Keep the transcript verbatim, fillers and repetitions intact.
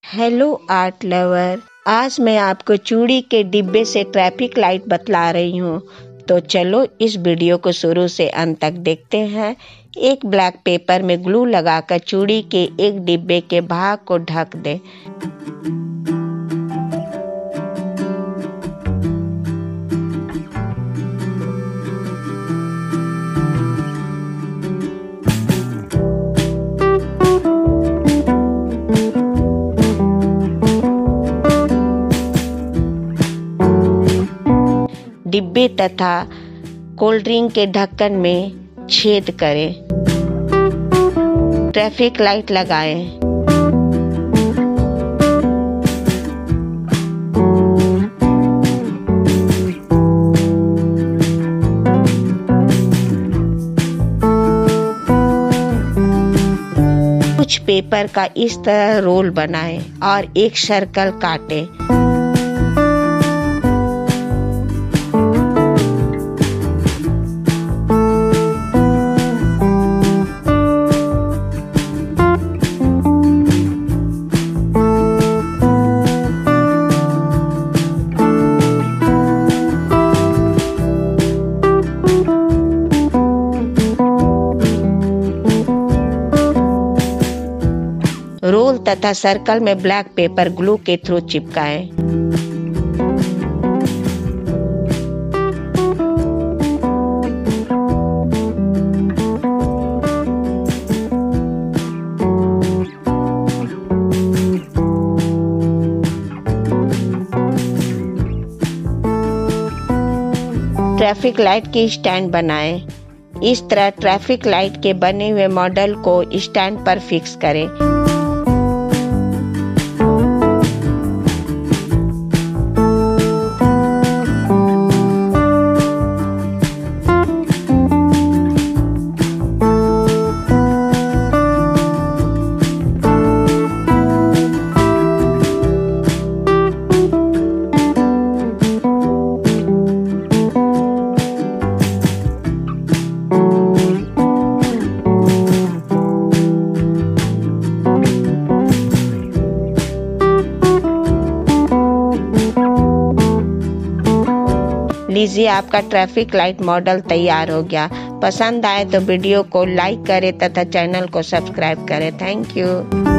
Hello art lover, आज मैं आपको चूड़ी के डिब्बे से ट्रैफिक लाइट बतला रही हूँ। तो चलो इस वीडियो को शुरू से अंत तक देखते हैं। एक ब्लैक पेपर में ग्लू लगाकर चूड़ी के एक डिब्बे के भाग को ढक दें। डिब्बे तथा कोल्ड ड्रिंक के ढक्कन में छेद करें। ट्रैफिक लाइट लगाएं। कुछ पेपर का इस तरह रोल बनाएं और एक सर्कल काटें। रोल तथा सर्कल में ब्लैक पेपर ग्लू के थ्रू चिपकाएं। ट्रैफिक लाइट की स्टैंड बनाएं। इस तरह ट्रैफिक लाइट के बने हुए मॉडल को स्टैंड पर फिक्स करें। लीजिए, आपका ट्रैफिक लाइट मॉडल तैयार हो गया। पसंद आए तो वीडियो को लाइक करें तथा चैनल को सब्सक्राइब करें। Thank you.